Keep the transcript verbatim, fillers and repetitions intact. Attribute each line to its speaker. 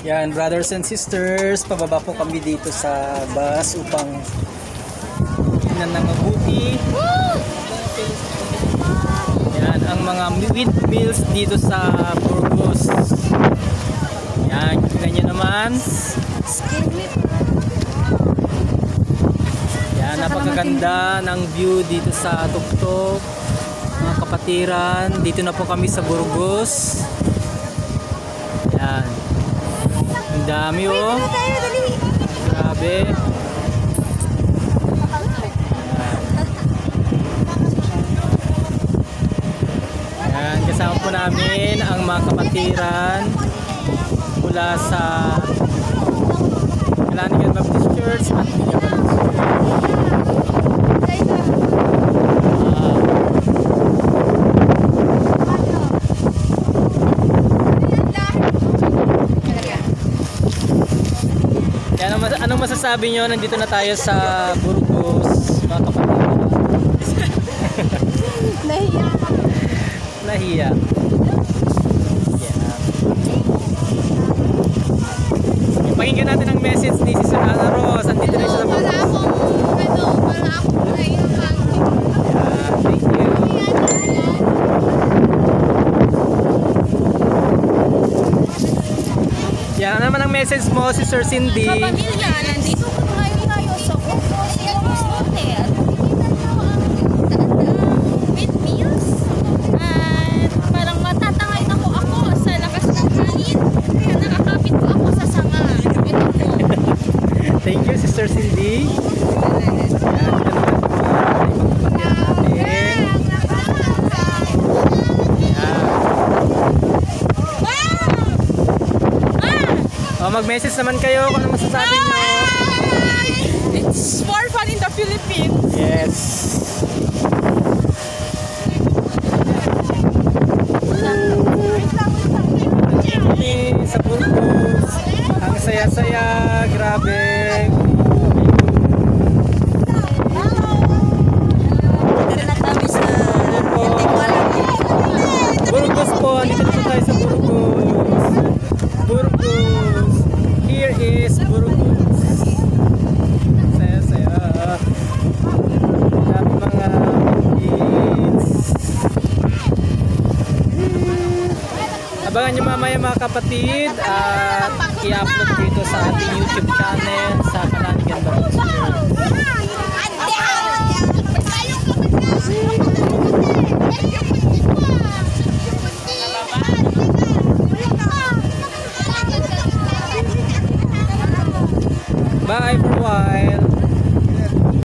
Speaker 1: Yan, brothers and sisters, pababa po kami dito sa bus upang tingnan ng mabuti. Yan, ang mga windmills dito sa Burgos. Yan, tingnan nyo naman. Yan, napakaganda ng view dito sa tuktok. Mga kapatiran, dito na po kami sa Burgos. Yan. Ang dami oh. Grabe. Yan, kasama po namin ang mga kapatiran mula sa Kalanigan Baptist Church at anong masasabi nyo? Nandito na tayo sa Burgos, mga kapatid.
Speaker 2: Nahiya.
Speaker 1: Nahiya. Yeah. Pakinggan natin ang message ni Sister Ana Rose. Andito na siya sa Burgos.
Speaker 2: Wala akong, ano, wala akong nailang.
Speaker 1: Yeah, thank you. Yan, ano naman ang message mo, Sister Cindy?
Speaker 2: Kapamilya, nandito po tayo tayo sa Burgos Hotel. Windmills. At parang matatangay na ko ako sa lakas ng hangin. Kaya nakakapit po ako sa sanga. Ito po.
Speaker 1: Thank you, Sister Cindy. Yan, ito naman. Oh, mag-message naman kayo kung ano masasabi nyo.
Speaker 2: It's more fun in the Philippines.
Speaker 1: Yes. Kami sa Burgos. Ang saya-saya. Grabe. Burgos po. Dito na tayo sa Burgos. Burgos. Here is Burgos. Saya-saya. Dami mga kids. Abangan nyo mamaya mga kapatid at i-upload dito sa ating YouTube channel sa Kalanigan Baptist Church. Bye for a while.